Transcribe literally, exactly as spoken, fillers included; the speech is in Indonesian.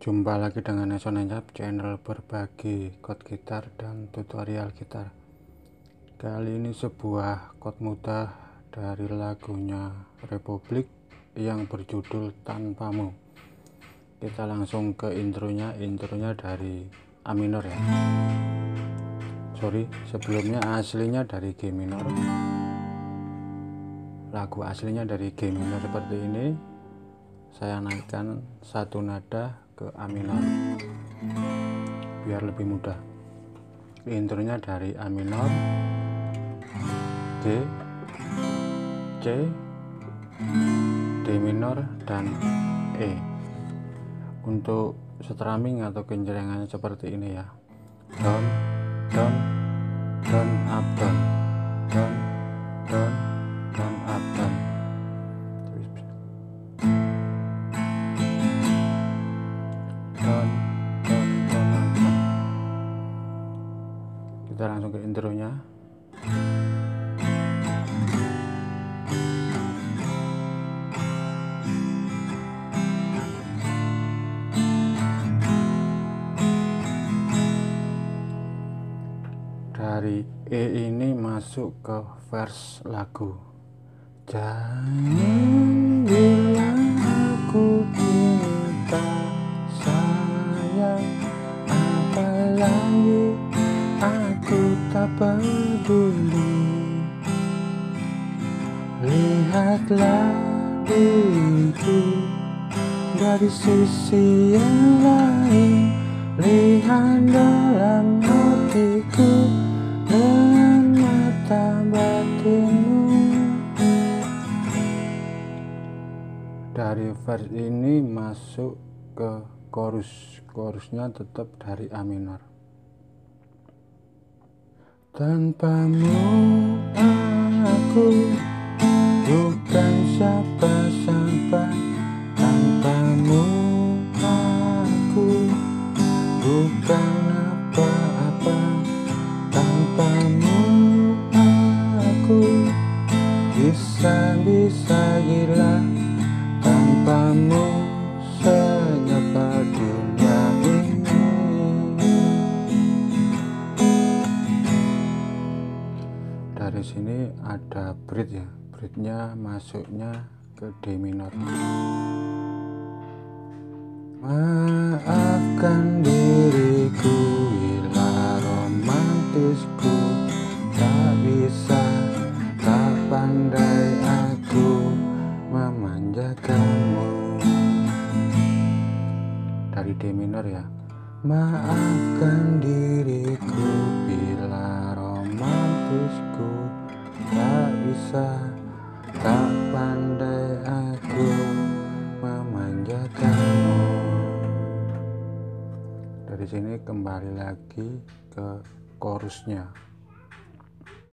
Jumpa lagi dengan Nation Encap, channel berbagi chord gitar dan tutorial gitar. Kali ini sebuah chord mudah dari lagunya Republik yang berjudul Tanpamu. Kita langsung ke intronya. Intronya dari A minor ya. Sorry, sebelumnya aslinya dari G minor. Lagu aslinya dari G minor seperti ini. Saya naikkan satu nada ke A minor biar lebih mudah. Intronya dari A minor, G, C, D minor, dan E. Untuk strumming atau genjrengannya seperti ini ya: down, down, down, up, down, down, down, down, up, down. Down, down, down, up, down. Kita langsung ke intronya. Dari E ini masuk ke verse lagu. Jangan bilang aku cinta sayang, apalagi aku tak peduli. Lihatlah diriku dari sisi yang lain, lihat dalam hatiku dengan mata batinmu. Dari verse ini masuk ke chorus. Chorusnya tetap dari A minor. Tanpamu aku bukan siapa-siapa, tanpamu aku bukan apa-apa, tanpamu aku bisa-bisa gila, tanpamu senyapa dunia ini. Dari sini ada bridge ya, bridge-nya masuknya ke D minor. Maafkan diriku bila romantisku tak bisa, tak pandai aku memanjakanmu. Dari D minor ya. Maafkan diriku bila romantisku tak bisa, tak pandai aku memanjakanmu. Dari sini kembali lagi ke chorusnya.